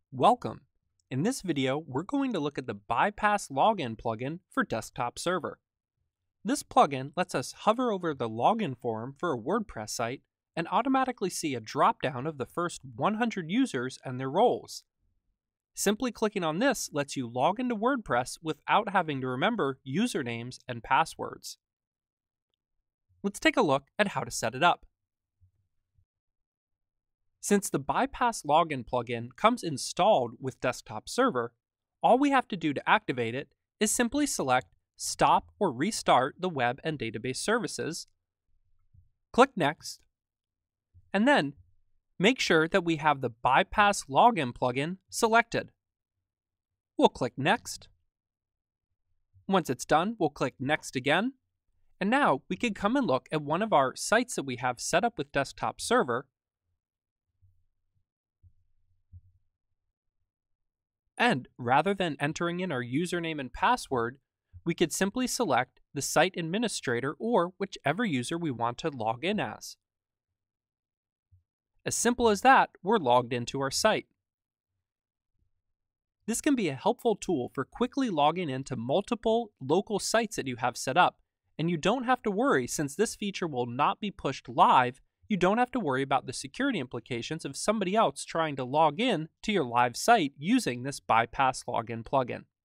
Welcome! In this video, we're going to look at the ByPass login plugin for Desktop Server. This plugin lets us hover over the login form for a WordPress site and automatically see a drop-down of the first 100 users and their roles. Simply clicking on this lets you log into WordPress without having to remember usernames and passwords. Let's take a look at how to set it up. Since the ByPass login plugin comes installed with Desktop Server, all we have to do to activate it is simply select Stop or Restart the Web and Database Services, click Next, and then make sure that we have the ByPass login plugin selected. We'll click Next. Once it's done, we'll click Next again, and now we can come and look at one of our sites that we have set up with Desktop Server. And rather than entering in our username and password, we could simply select the site administrator or whichever user we want to log in as. As simple as that, we're logged into our site. This can be a helpful tool for quickly logging into multiple local sites that you have set up, and you don't have to worry since this feature will not be pushed live. You don't have to worry about the security implications of somebody else trying to log in to your live site using this ByPass login plugin.